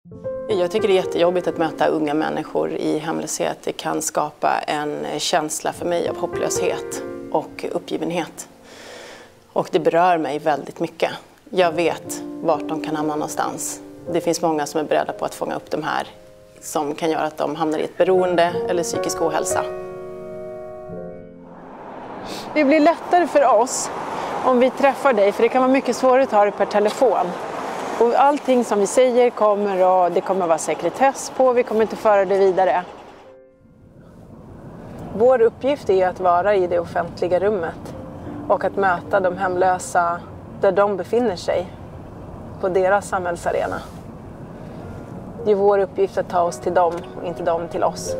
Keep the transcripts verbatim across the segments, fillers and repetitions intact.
Jag tycker det är jättejobbigt att möta unga människor i hemlöshet. Det kan skapa en känsla för mig av hopplöshet och uppgivenhet. Och det berör mig väldigt mycket. Jag vet vart de kan hamna någonstans. Det finns många som är beredda på att fånga upp de här som kan göra att de hamnar i ett beroende eller psykisk ohälsa. Det blir lättare för oss om vi träffar dig, för det kan vara mycket svårare att ta det per telefon. Och allting som vi säger kommer och det kommer vara sekretess på, vi kommer inte föra det vidare. Vår uppgift är att vara i det offentliga rummet och att möta de hemlösa där de befinner sig, på deras samhällsarena. Det är vår uppgift att ta oss till dem och inte dem till oss.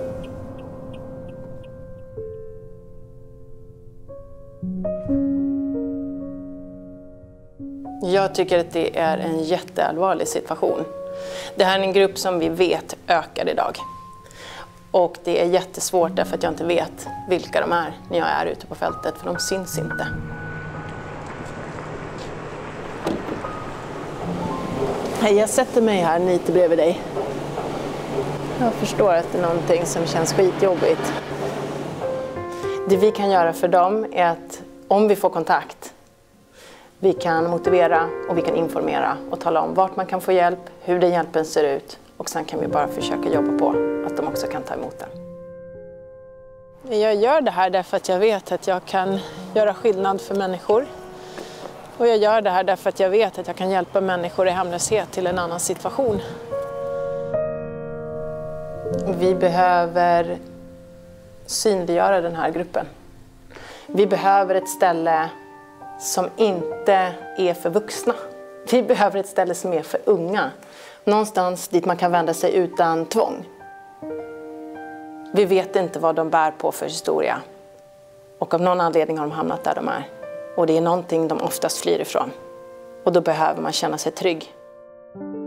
Jag tycker att det är en jätteallvarlig situation. Det här är en grupp som vi vet ökar idag. Och det är jättesvårt därför att jag inte vet vilka de är när jag är ute på fältet, för de syns inte. Hej, jag sätter mig här lite bredvid dig. Jag förstår att det är någonting som känns skitjobbigt. Det vi kan göra för dem är att om vi får kontakt, vi kan motivera och vi kan informera och tala om vart man kan få hjälp, hur den hjälpen ser ut, och sen kan vi bara försöka jobba på att de också kan ta emot den. Jag gör det här därför att jag vet att jag kan göra skillnad för människor. Och jag gör det här därför att jag vet att jag kan hjälpa människor i hemlöshet till en annan situation. Vi behöver synliggöra den här gruppen. Vi behöver ett ställe som inte är för vuxna. Vi behöver ett ställe som är för unga. Någonstans dit man kan vända sig utan tvång. Vi vet inte vad de bär på för historia. Och av någon anledning har de hamnat där de är. Och det är någonting de oftast flyr ifrån. Och då behöver man känna sig trygg.